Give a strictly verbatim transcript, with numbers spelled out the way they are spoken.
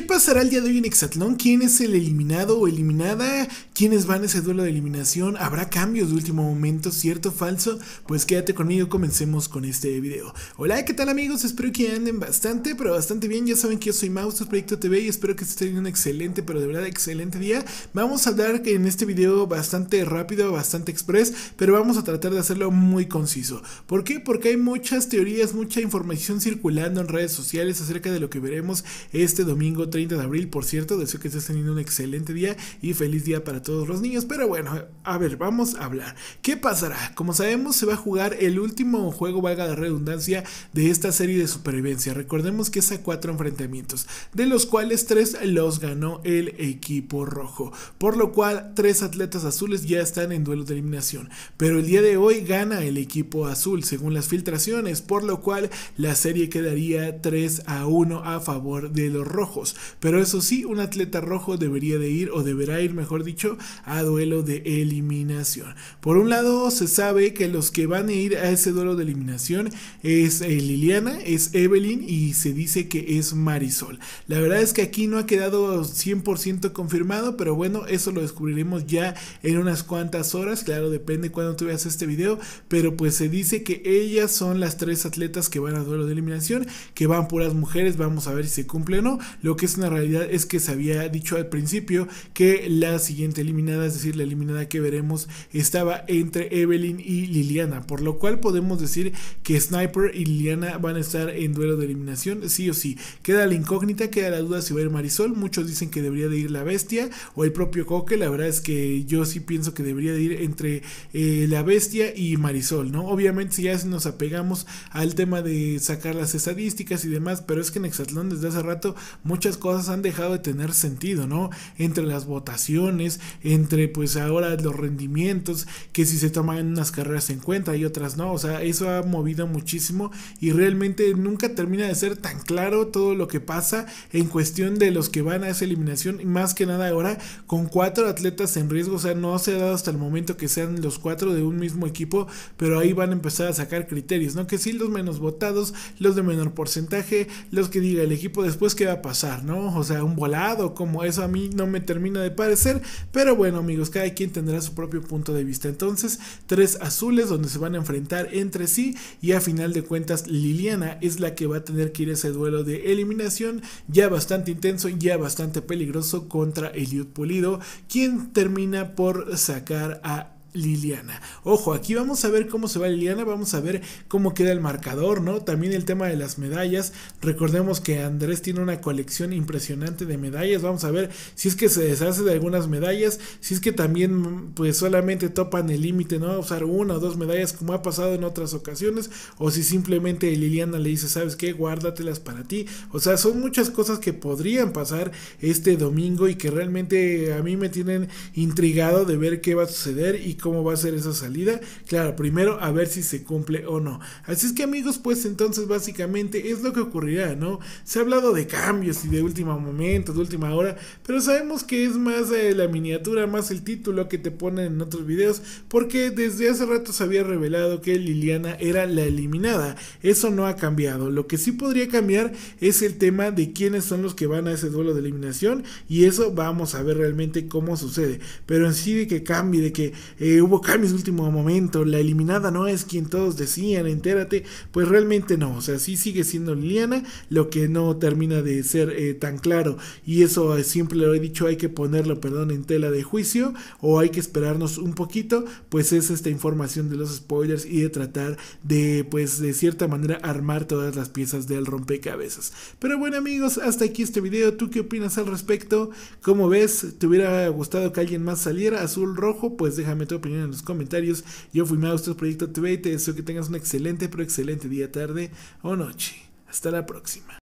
pasará el día de hoy en Exatlón? ¿Quién es el eliminado o eliminada? ¿Quiénes van a ese duelo de eliminación? ¿Habrá cambios de último momento? ¿Cierto o falso? Pues quédate conmigo, comencemos con este video. Hola, ¿qué tal amigos? Espero que anden bastante, pero bastante bien. Ya saben que yo soy Maustos Proyecto T V y espero que estés teniendo un excelente, pero de verdad excelente día. Vamos a hablar en este video bastante rápido, bastante express, pero vamos a tratar de hacerlo muy conciso. ¿Por qué? Porque hay muchas teorías, mucha información circulando en redes sociales acerca de lo que veremos este domingo treinta de abril. Por cierto, deseo que estés teniendo un excelente día y feliz día para todos los niños. Pero bueno, a ver, vamos a hablar. ¿Qué pasará? Como sabemos, se va a jugar el último juego, valga la redundancia, de esta serie de supervivencia. Recordemos que es a cuatro enfrentamientos, de los cuales tres los ganó el equipo rojo, por lo cual tres atletas azules ya están en duelo de eliminación. Pero el día de hoy gana el equipo azul según las filtraciones, por lo cual la serie quedaría tres a uno a favor de los rojos. Pero eso sí, un atleta rojo debería de ir, o deberá ir mejor dicho, a duelo de eliminación. Por un lado, se sabe que los que van a ir a ese duelo de eliminación es eh, Liliana, es Evelyn y se dice que es Marisol. La verdad es que aquí no ha quedado cien por ciento confirmado, pero bueno, eso lo descubriremos ya en unas cuantas horas. Claro, depende cuando tú veas este video, pero pues se dice que ellas son las tres atletas que van a duelo de eliminación, que van puras mujeres. Vamos a ver si se cumple o no. Lo que es una realidad es que se había dicho al principio que la siguiente eliminada, es decir, la eliminada que veremos, estaba entre Evelyn y Liliana, por lo cual podemos decir que Sniper y Liliana van a estar en duelo de eliminación sí o sí. Queda la incógnita, queda la duda si va a ir Marisol. Muchos dicen que debería de ir la Bestia o el propio Coque. La verdad es que yo sí pienso que debería de ir entre eh, la Bestia y Marisol, ¿no? Obviamente si ya nos apegamos al tema de sacar las estadísticas y demás, pero es que en Exatlón desde hace rato muchas cosas han dejado de tener sentido, ¿no? Entre las votaciones, entre pues ahora los rendimientos, que si se toman unas carreras en cuenta y otras no, o sea, eso ha movido muchísimo y realmente nunca termina de ser tan claro todo lo que pasa en cuestión de los que van a esa eliminación, y más que nada ahora con cuatro atletas en riesgo. O sea, no se ha dado hasta el momento que sean los cuatro de un mismo equipo, pero ahí van a empezar a sacar criterios, ¿no? Que sí, los menos votados, los de menor porcentaje, los que diga el equipo después qué va a pasar, ¿no? O sea, un volado, como eso a mí no me termina de parecer, pero bueno amigos, cada quien tendrá su propio punto de vista. Entonces, tres azules donde se van a enfrentar entre sí y a final de cuentas Liliana es la que va a tener que ir a ese duelo de eliminación ya bastante intenso, ya bastante peligroso contra Eliud Pulido, quien termina por sacar a Liliana. Ojo, aquí vamos a ver cómo se va Liliana, vamos a ver cómo queda el marcador, ¿no? También el tema de las medallas. Recordemos que Andrés tiene una colección impresionante de medallas. Vamos a ver si es que se deshace de algunas medallas, si es que también pues solamente topan el límite, ¿no? A usar una o dos medallas como ha pasado en otras ocasiones, o si simplemente Liliana le dice, ¿sabes qué? Guárdatelas para ti. O sea, son muchas cosas que podrían pasar este domingo y que realmente a mí me tienen intrigado de ver qué va a suceder y cómo va a ser esa salida. Claro, primero a ver si se cumple o no. Así es que amigos, pues entonces básicamente es lo que ocurrirá, ¿no? Se ha hablado de cambios y de último momento, de última hora, pero sabemos que es más eh, la miniatura, más el título que te ponen en otros videos, porque desde hace rato se había revelado que Liliana era la eliminada. Eso no ha cambiado. Lo que sí podría cambiar es el tema de quiénes son los que van a ese duelo de eliminación, y eso vamos a ver realmente cómo sucede. Pero en sí de que cambie, de que eh, Eh, hubo cambios de último momento, la eliminada no es quien todos decían, entérate, pues realmente no. O sea, sí sigue siendo Liliana, lo que no termina de ser eh, tan claro, y eso eh, siempre lo he dicho, hay que ponerlo, perdón, en tela de juicio, o hay que esperarnos un poquito, pues es esta información de los spoilers y de tratar de, pues de cierta manera, armar todas las piezas del rompecabezas. Pero bueno amigos, hasta aquí este video. ¿Tú qué opinas al respecto? ¿Cómo ves? ¿Te hubiera gustado que alguien más saliera azul rojo? Pues déjame tu opinión en los comentarios. Yo fui Maustos Proyecto T V y te deseo que tengas un excelente pero excelente día, tarde o noche. Hasta la próxima.